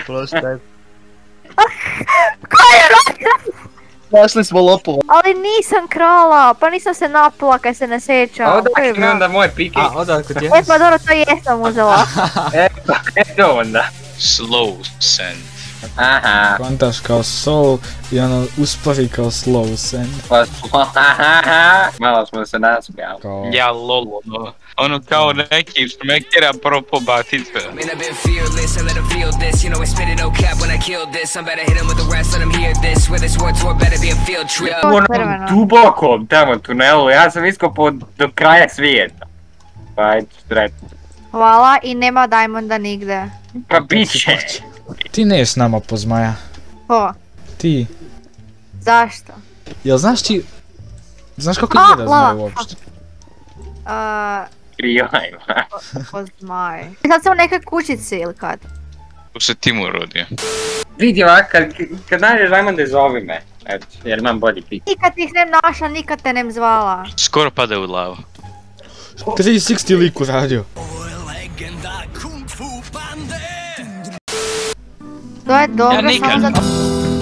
Proštaj. Ko je radio? Našli smo lopova. Ali nisam krala, pa nisam se napila kaj se ne sjećam. A odakle mi onda moj pike? A, odakle ti je? E pa dobro, to jesam uzela. Eto onda. Slow sand. Aha. Kontaš kao soul i ono uspori kao slow sand. Pa malo smo se nasmijali. Kao... Ja lolo, no. Ono kao neki šmekera propo batitve. Man, I've been fearless, I let them feel this. You know I spit it no cap when I kill this. I'm better hit them with the rest, let them hear this. Where this war tour better be a field trip. U onom dubokom tamo tunelu, ja sam iskopao do kraja svijeta. Pa ajde, sretno. Hvala i nema Diamonda nigde. Pa bit će. Ti ne s nama po zmaja. Ko? Ti. Zašto? Jel znaš ti... Znaš kako izgleda zmaj uopšte? Krijajma. Po zmaj. Sad sam u nekoj kućici ili kad? Tu se Timur rodio. Vidi ovak, kad nađeš Diamonde zovi me. Eto, jer imam bolji pik. Nikad ih nem našla, nikad te nem zvala. Skoro pada u lavu. 360 lik uradio. To je dobro, Ja nikad. samo zato...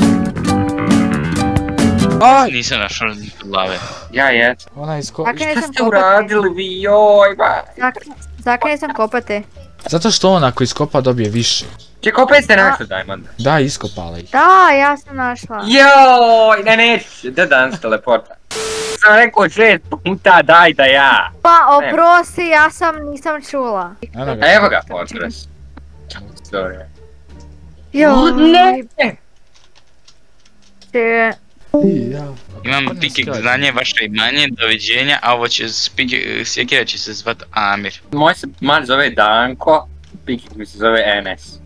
Aj! Nisam našao lave. Ja jesam. Ona isko... Zakaj Šta nisam ste kopati? uradili vi, joj ba. Zakaj nisam kopati? Zato što on ako iskopa dobije više. Ček, opet ste našli Diamonda. Da, iskopala ih. Da, ja sam našla. Joj, ne nećeš, da danas teleporta. Sam rekao 6 puta, daj da ja. Pa oprosti, ja nisam čula. Evo ga, Fortress. Sorry. Joj. Ne! Imam pikek znanje, vaše imanje, doviđenja, a ovo će sjekira će se zvat Amir. Moj se man zove Danko, pikik mi se zove Enes.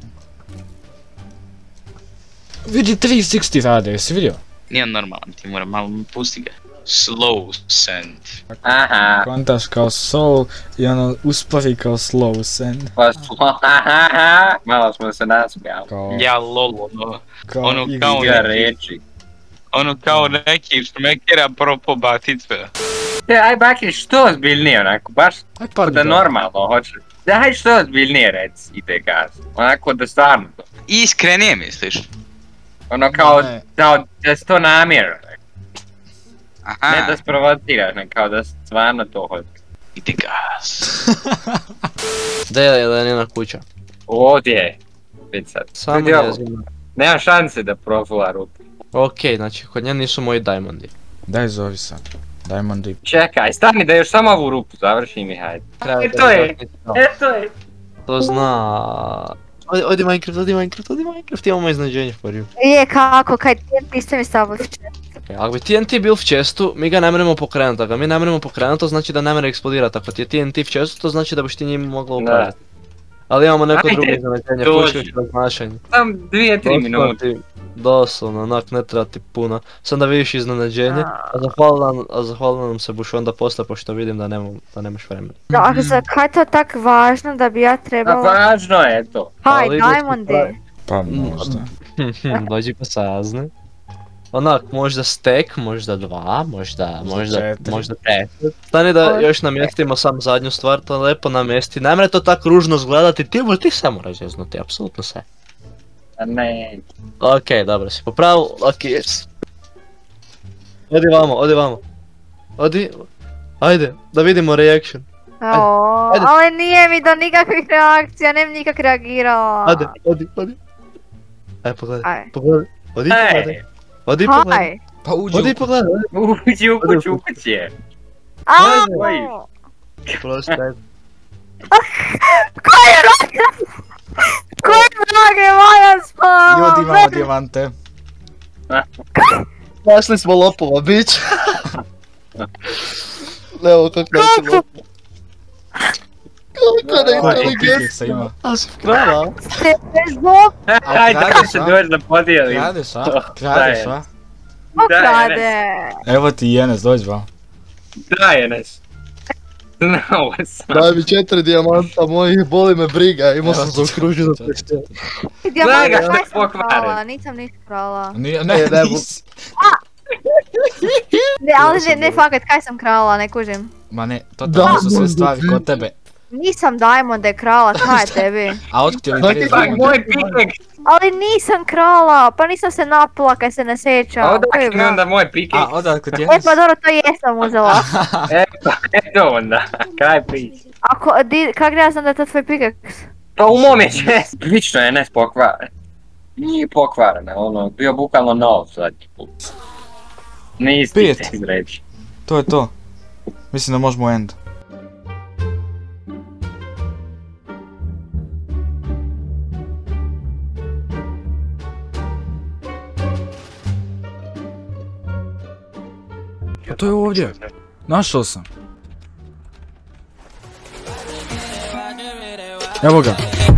Vidi 360 rade, jesi vidio? Nije on normalan, ti mora malo pusti ga. Slow sand. Aha. Kontaš kao soul i ono uspori kao slow sand. Pa malo smo se nasmijali. Kao... Ja lolo, no. Kao Ono igra. kao Igra neki, reči. ono kao neki šmekera propo batitve. Aj Bakir, što ozbiljnije onako, baš Aj par da mi normalno hoćeš. Daj što ozbiljnije reci i te kazi. Onako da stvarno to. Iskrenije misliš? Ono kao Ne. da si to namjerno. Aha, Ne da sprovociraš, ne kao da stvarno to hoćeš. idi gas. Gdje je Jelenina kuća? Ovdje je. Vidi sad. Samo Vidi ovo. njezina. Nema šanse da profula rupu. Okej, znači kod nje nisu moji Diamondi. Daj zovi sad. Diamond Deep. Čekaj, stani da još samo ovu rupu završim i hajde. Eto je! Eto je! To zna... Odi Minecraft, imamo iznadženje for you. Je, kako, kaj ti ste mi stavili? Ako bi TNT bil v chestu, mi ga ne moremo pokrenuti, ako ga mi ne moremo pokrenuti, to znači da ne more eksplodirati, ako ti je TNT v chestu, to znači da boš ti njim mogla upraviti. Ali imamo neko Ajde, drugo iznenađenje, dođi. puškaš razmašanje. Sam 2-3 minute. Doslovno, onak ne treba ti puno. Sam da vidiš iznenađenje, a zahvalila nam se buš onda posle, pošto vidim da nemaš vremena. Kaj je to tak važno da bi ja Pa trebala... važno je to. Haj, Ali ideš ti Diamondi. Pa možda. Dođi pa sazne. Onak, možda stack, možda 2, možda 5. Stani da još namjestimo sam zadnju stvar, to lepo namjesti. Ne mre to tako ružno zgledati, ti samo razjeznuti, apsolutno sve. A ne. Okej, dobro si popravil, okej, yes. Odi vamo. Ajde, da vidimo reaction. Ajde. Ali nije mi do nikakvih reakcija, nem nikak reagirala. Ajde, odi. Ajde, pogledaj. Aj. Odi pogledaj. Haj. Pa uđi Odi pogledaj. Uđi u kuću, u kući je. Aaaa! Prosti, ajde. Ko je radio? Ko je vrage moja spava? Ljudi imamo dijamante. Našli smo lopova, bić. Evo kak naši lopova. Koliko Pikeksa ima. A si krala? Ste zbog Ajde, kako se dođe da podijelim. Kradeš, a? Kradeš, a? pokrade. Evo ti i Enes, dođi vam. Daj, Enes. Znao sam. Daj mi 4 dijamanta mojih, boli me briga, imao sam zaokružio za pešće. Gledaj ga što je Kaj sam pokvaren. krala, nisam ništa krala. Ne, nisi. Ne, ali ne fakat, kaj sam krala, ne kužim. Ma ne, totalno su sve stvari kod tebe. Nisam Diamonde krala, kaj je tebi? A otkud je ovih 30 Pa diamanta? moj pikek! Ali nisam krala, pa nisam se napila kaj se ne sjećam. A odakle mi onda moj pikek? A odakle ti je? E pa dobro, to jesam uzela. Eto onda, kraj priče. Kak ja znam da je to tvoj pikeks? Pa u mom je čest. Prilično je nes pokvaren. Nije pokvarena, ono, bio bukvalno nov zadnji put. Ne isti Pijet. se izreći. To je to. Mislim da možemo end. To je ovdje. Našao sam. Evo ga.